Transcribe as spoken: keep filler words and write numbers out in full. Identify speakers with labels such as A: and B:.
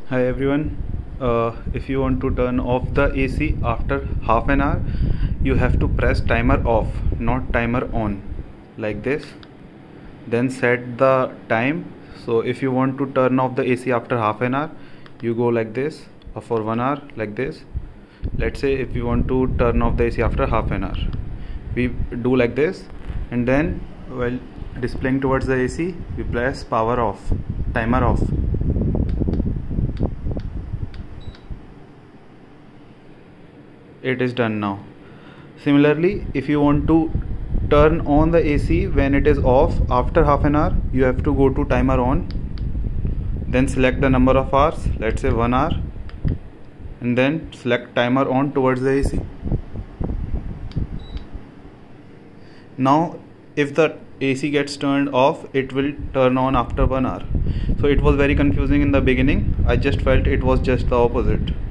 A: Hi everyone. Uh, if you want to turn off the A C after half an hour, you have to press timer off, not timer on, like this. Then set the time. So if you want to turn off the A C after half an hour, you go like this, or for one hour like this. Let's say if you want to turn off the A C after half an hour, we do like this, and then while displaying towards the A C, we press power off, timer off. It is done now. Similarly, if you want to turn on the A C when it is off after half an hour, you have to go to timer on, then select the number of hours, let's say one hour, and then select timer on towards the A C. Now if the A C gets turned off, it will turn on after one hour. So it was very confusing in the beginning. I just felt it was just the opposite.